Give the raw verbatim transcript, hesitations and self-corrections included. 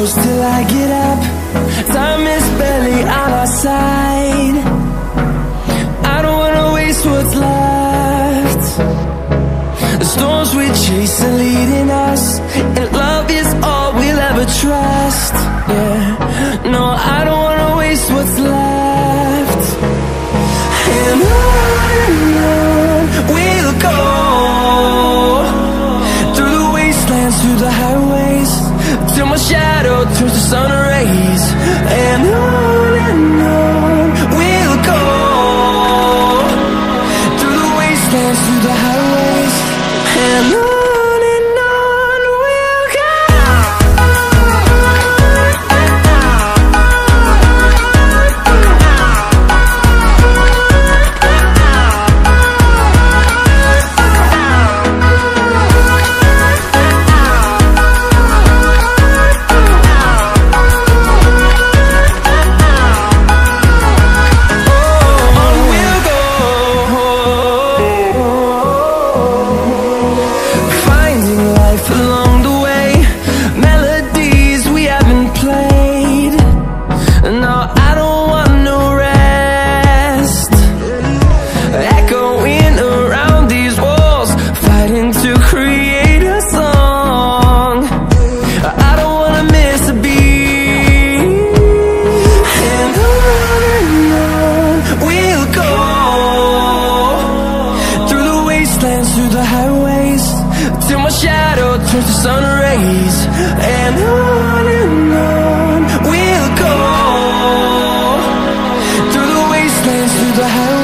close till I get up. Time is barely on our side. I don't wanna waste what's left. The storms we chase are leading us, and love is all we'll ever trust. Yeah, no, I don't wanna waste what's left. And on and on we'll go, through the wastelands, through the highways, till my shadow turns to sun rays. And on and on we'll go, through the wastelands, through the highways, and on. Through the highways, till my shadow turns to sun rays. And on and on we'll go, through the wastelands, through the highways.